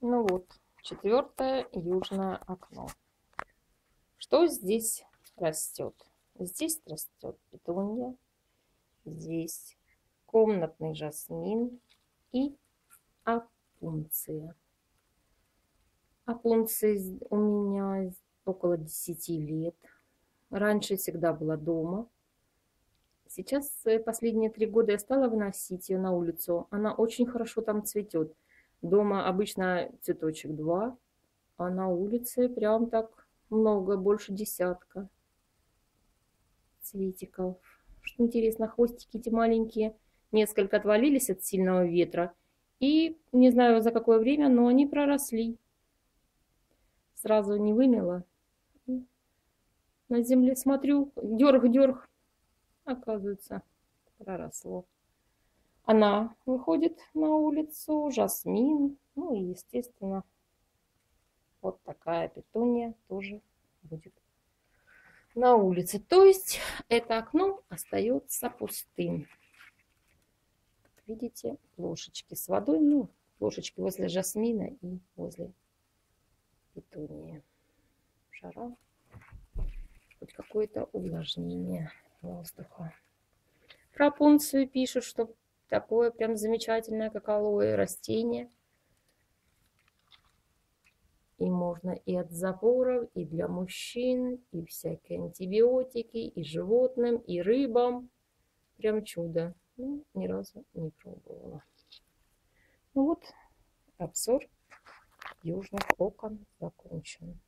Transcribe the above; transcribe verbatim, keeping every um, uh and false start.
Ну вот, четвертое южное окно. Что здесь растет? Здесь растет петунья, здесь комнатный жасмин и опунция. Опунция у меня около десяти лет. Раньше всегда была дома. Сейчас последние три года я стала выносить ее на улицу. Она очень хорошо там цветет. Дома обычно цветочек два, а на улице прям так много, больше десятка цветиков. Что интересно, хвостики эти маленькие несколько отвалились от сильного ветра. И не знаю за какое время, но они проросли. Сразу не вымела. На земле смотрю, дерг-дерг. Оказывается, проросло. Она выходит на улицу, жасмин. Ну и, естественно, вот такая петуния тоже будет на улице. То есть это окно остается пустым. Видите, ложечки с водой. Ну, ложечки возле жасмина и возле петунии. Жара. Хоть какое-то увлажнение воздуха. Про опунцию пишут, что такое прям замечательное, как алоэ, растение. И можно и от запоров, и для мужчин, и всякие антибиотики, и животным, и рыбам. Прям чудо. Ну, ни разу не пробовала. Ну вот, обзор южных окон закончен.